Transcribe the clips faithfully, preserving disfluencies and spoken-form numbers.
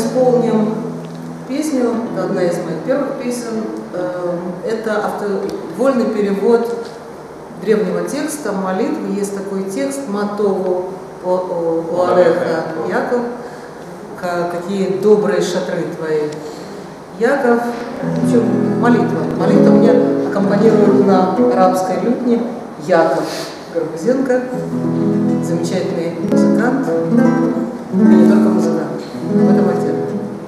исполним песню, это одна из моих первых песен. Это авто, вольный перевод древнего текста, молитвы. Есть такой текст «Матову Уареха Яков», «Какие добрые шатры твои». Яков, что, молитва. Молитва мне аккомпанирует на арабской лютне Яков Горбузенко, замечательный музыкант, и не только музыкант, в этом отдельно.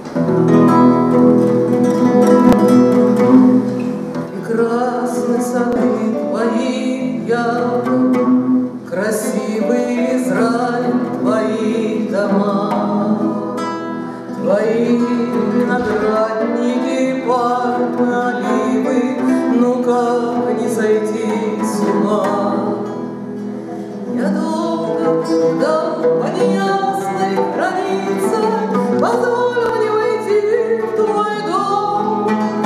Прекрасны сады твои, Яков, красивый Израиль, твои дома, твои виноградники, пальмы, оливы, ну как не сойти с ума? Я долго ждал по неясной границе, позволь мне войти в твой дом.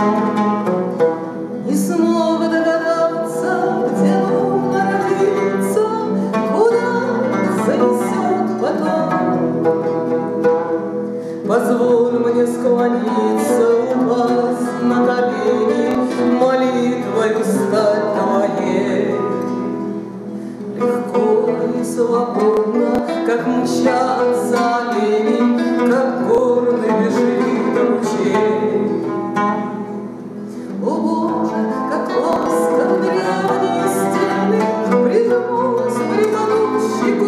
Не смог догадаться, где он родится, куда занесет потом. Позволь мне склониться, упасть на колени, молитвою стать твоей. Легко и свободно, как мчатся олени, как горный бежит ручей. О Боже, как ласков древние стены, прижмусь, приколу щеку